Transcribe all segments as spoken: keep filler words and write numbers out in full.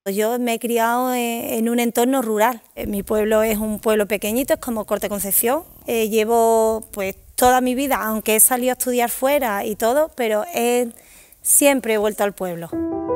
Yo me he criado en un entorno rural. Mi pueblo es un pueblo pequeñito, es como Corte Concepción. Eh, llevo pues toda mi vida, aunque he salido a estudiar fuera y todo, pero he, siempre he vuelto al pueblo.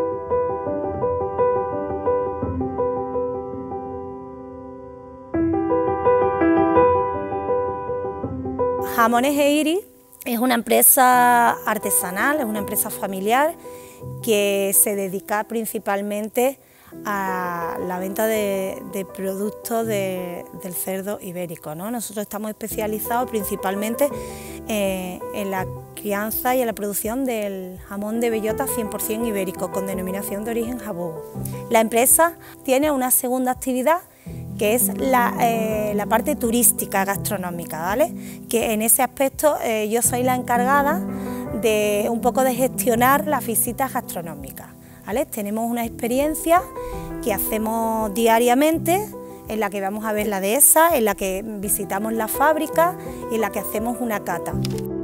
Jamones e Iris es una empresa artesanal, es una empresa familiar que se dedica principalmente a la venta de, de productos de, del cerdo ibérico, ¿no? Nosotros estamos especializados principalmente eh, en la crianza y en la producción del jamón de bellota cien por cien ibérico, con denominación de origen Jabugo. La empresa tiene una segunda actividad que es la, eh, la parte turística gastronómica, ¿vale? Que en ese aspecto eh, yo soy la encargada de un poco de gestionar las visitas gastronómicas, ¿vale? Tenemos una experiencia que hacemos diariamente, en la que vamos a ver la dehesa, en la que visitamos la fábrica y en la que hacemos una cata.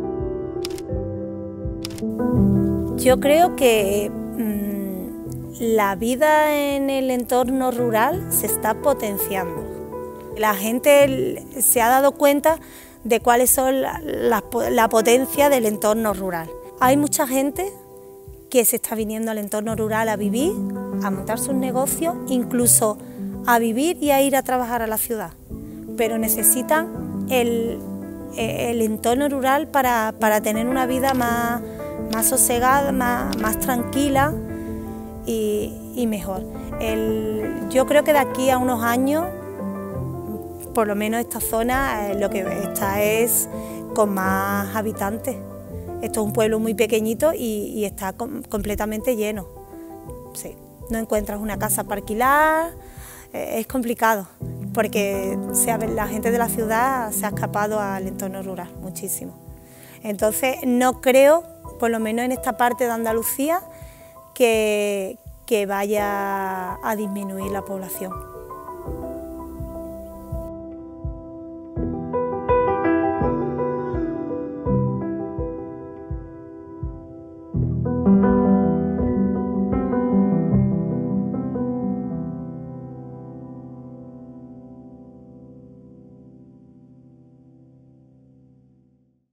Yo creo que la vida en el entorno rural se está potenciando. La gente se ha dado cuenta de cuáles son la, la, la potencia del entorno rural. Hay mucha gente que se está viniendo al entorno rural a vivir, a montar sus negocios, incluso a vivir y a ir a trabajar a la ciudad, pero necesitan el, el entorno rural para, para tener una vida más, más sosegada, más, más tranquila y, y mejor. El, yo creo que de aquí a unos años, por lo menos esta zona, eh, lo que está es con más habitantes. Esto es un pueblo muy pequeñito y, y está com completamente lleno. Sí. No encuentras una casa para alquilar, eh, es complicado, porque se ha, la gente de la ciudad se ha escapado al entorno rural muchísimo. Entonces no creo, por lo menos en esta parte de Andalucía, que, que vaya a disminuir la población.